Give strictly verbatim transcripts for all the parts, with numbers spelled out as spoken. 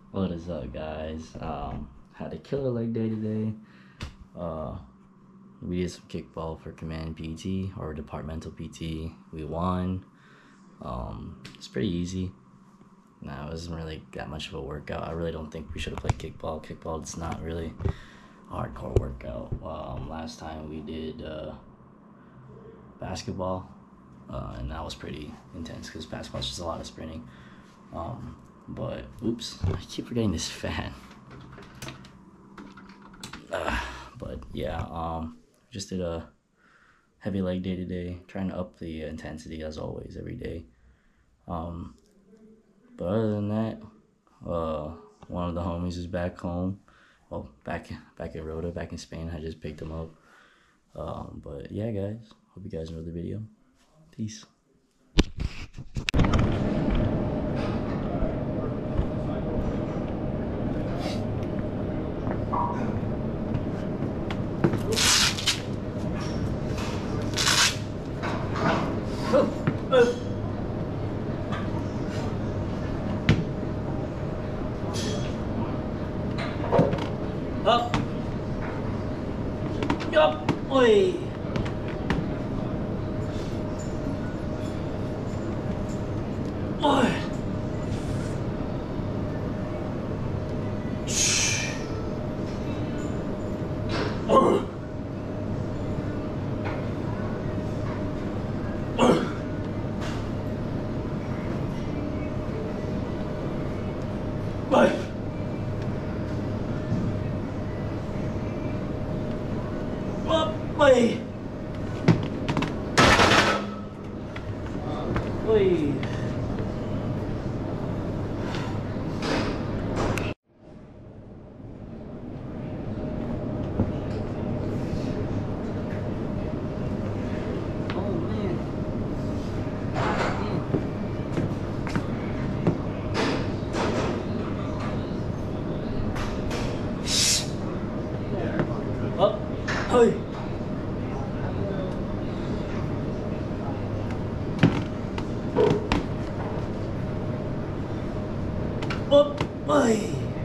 What is up, guys? Um, had a killer leg day today. Uh, we did some kickball for command P T or departmental P T. We won. Um, it's pretty easy. Nah, it wasn't really that much of a workout. I really don't think we should have played kickball. Kickball, it's not really a hardcore workout. Um, last time we did uh, basketball, uh, and that was pretty intense because basketball's just a lot of sprinting. Um, but oops, I keep forgetting this fan. Uh, but yeah, um, just did a heavy leg day today, trying to up the intensity as always every day. Um, but other than that, uh, one of the homies is back home. Well, back back in Rota, back in Spain. I just picked him up. Um, but yeah, guys, hope you guys enjoyed the video. Peace. Up. Yup. Oi. Oi. Shh. Oh. Oi. Oi. Oi. Oh man. Up. Oi. Up, oi.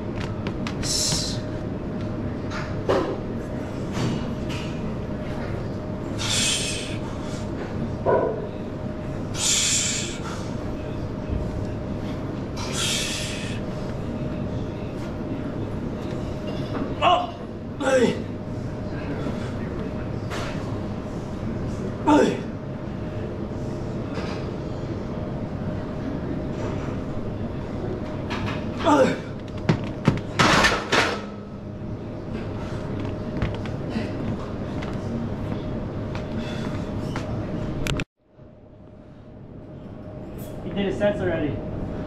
Up, oi. Oi. Oi. He did his sets already.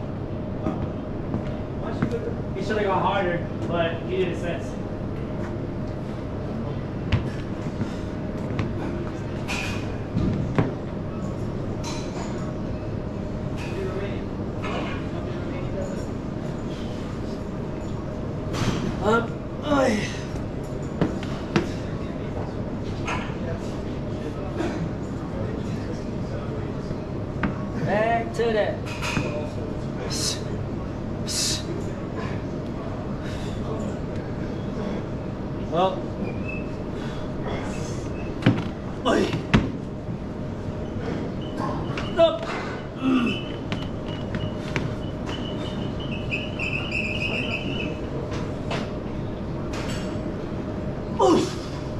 He should have gone harder, but he did his sets. Up, oi. Back to that. Well, oi. Up. Oof.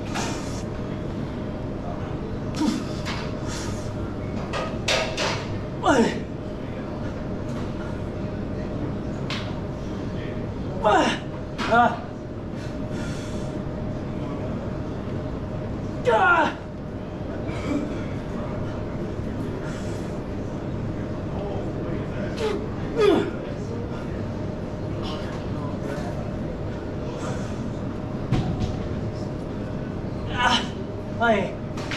Oi. Ah. Ah. Ah. Ah. Oi.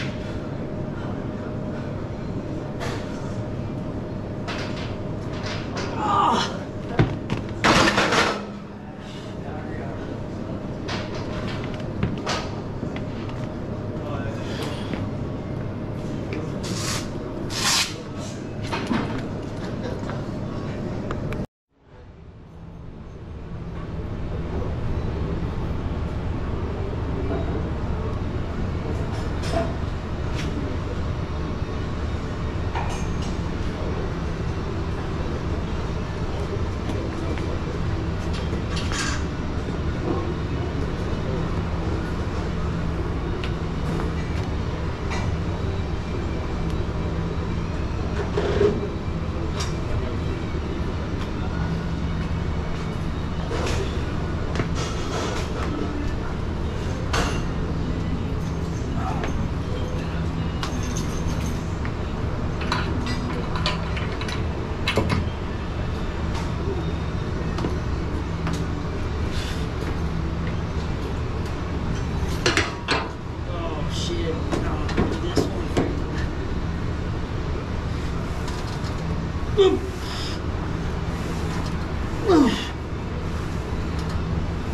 Ah.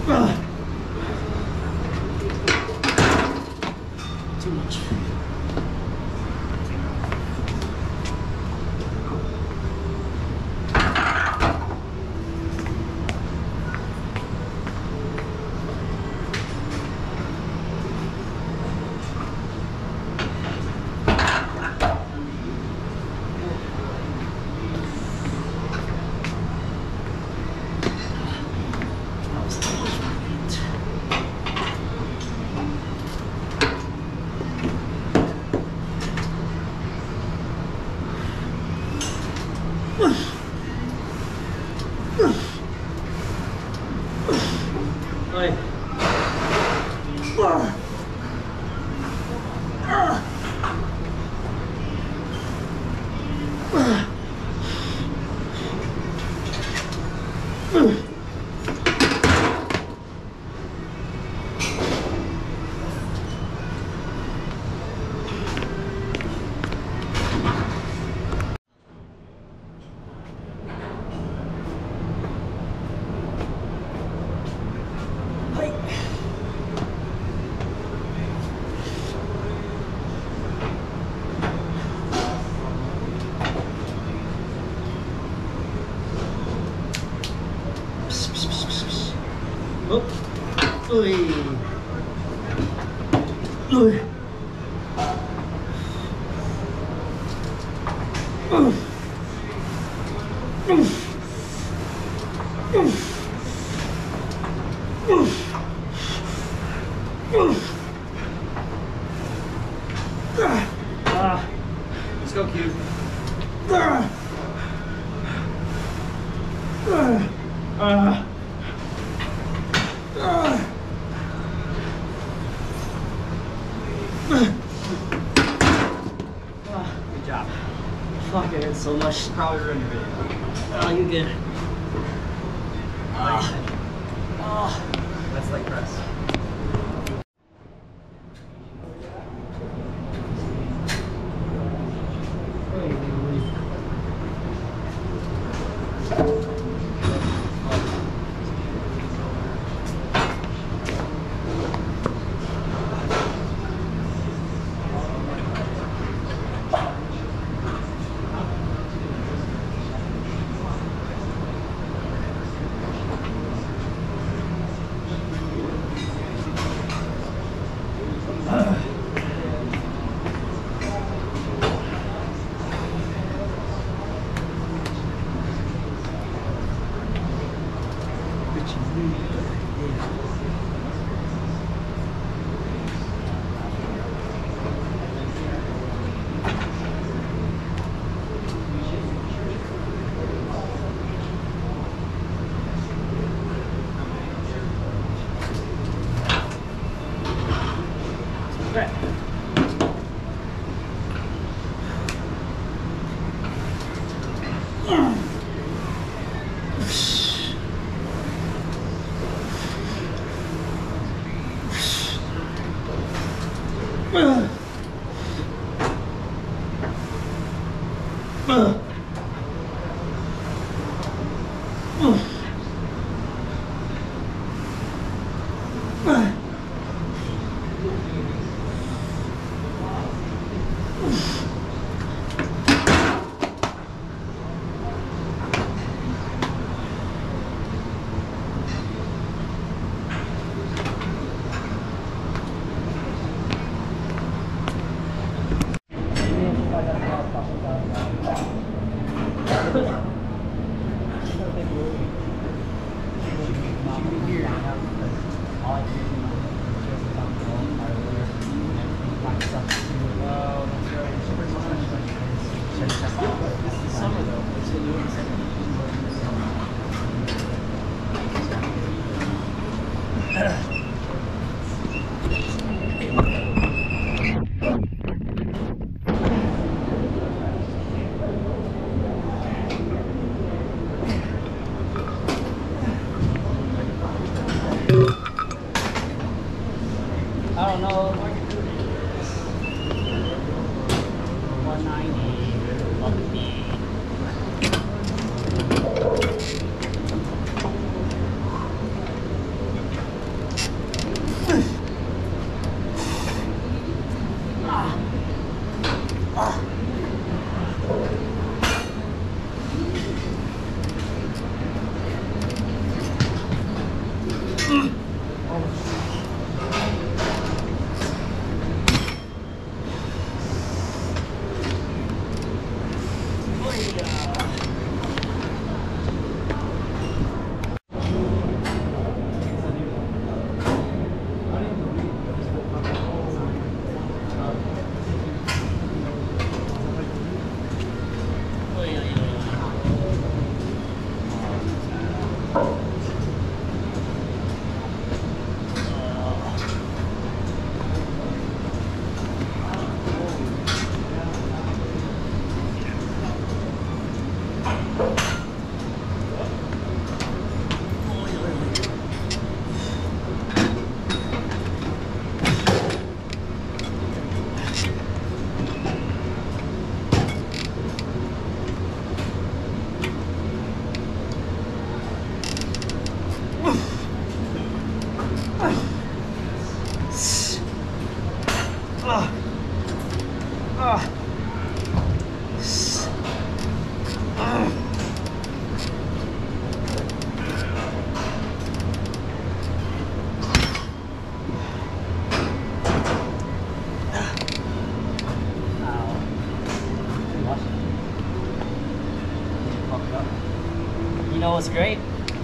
Too much. Oi. Oh. Ui. Ui. Uh. Uh. Uh. Ah. Let's go, Q. Ah. Ah. Ah. Good job. Fuck, it hurts so much. Probably ruined your video. Oh, you good. Ah. Oh. That's leg press. I don't know. one ninety. You know what's great?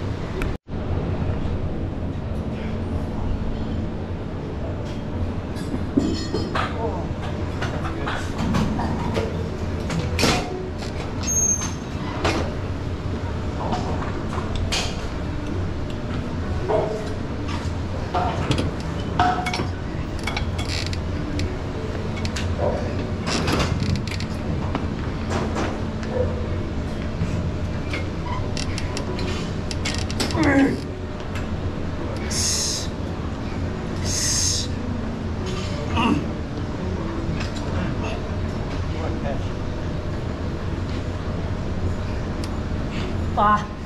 Ah.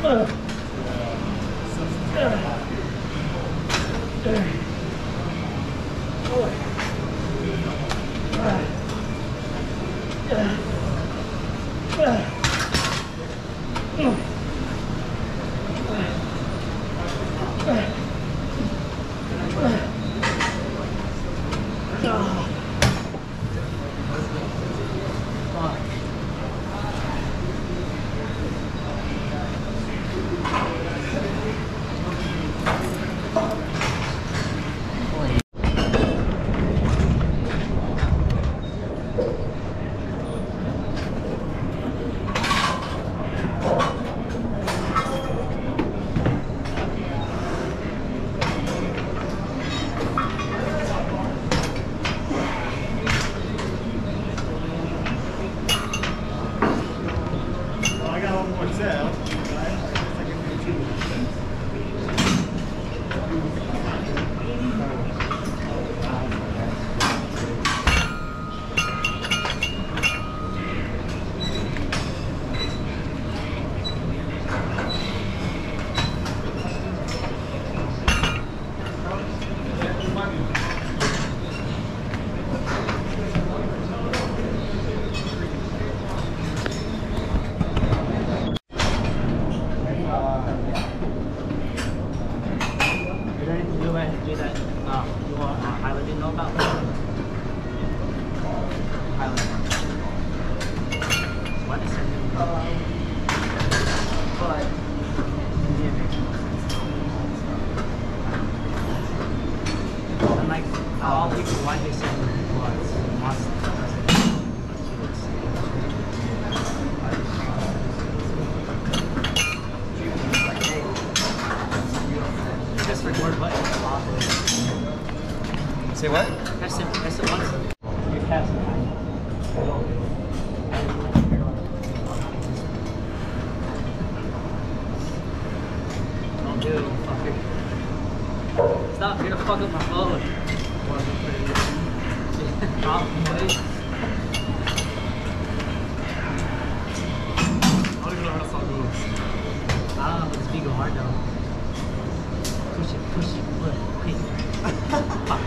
Say what? Press it, press it once. Your cat's Don't do it, you fucker. Stop, you're gonna fuck up my phone. Drop, please. I don't even know how the song goes. I don't know, but it's big hard though. Push it, push it, look, quick.